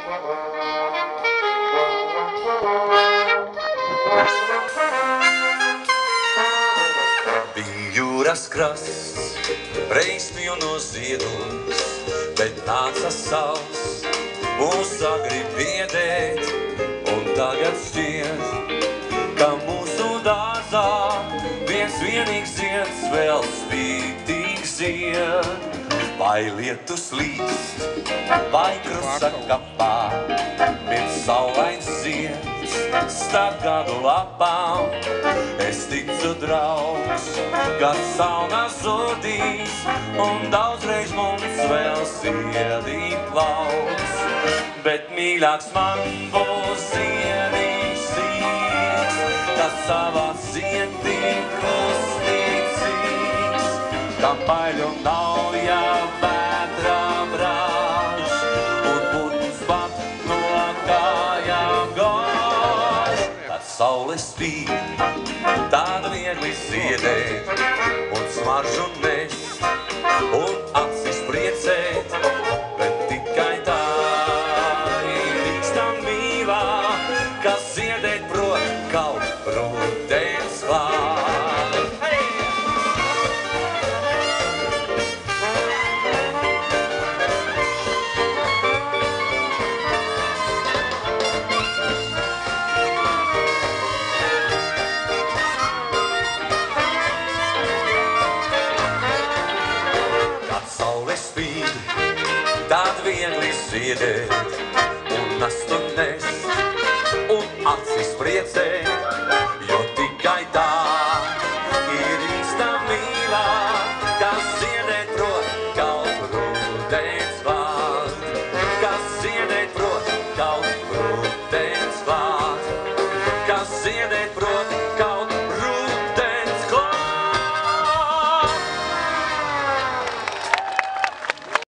Bija jūras krasts, reiz pilnos ziedos, bet nāca saules, mūs sagrib biedēt, un tagad šķiet, ka mūsu dārzā viens vienīgs zieds vēl spītīgi zied. Vai lietus līst, vai krusta kapā, viens saulains zieds starp gadu lapām. Es ticu, draugs, ka sauna zudīs, un daudzreiz mums vēl sirdī plauks. Bet mīļāks man būs ziediņš sīks, kas savā sirdī klustīcīgs, kam baiļu nav, ja vētrā brāž, un putns pat no kājām gāž. Kad saule spīd, tāda viegli ziedēt, un smaržu nest, un acis priecēt, bet tikai tā ir īstam mīlā, kas ziedēt prot kaut rudens klāt. Tād viegli ziedēt, un nastu nest, un acis priecēt.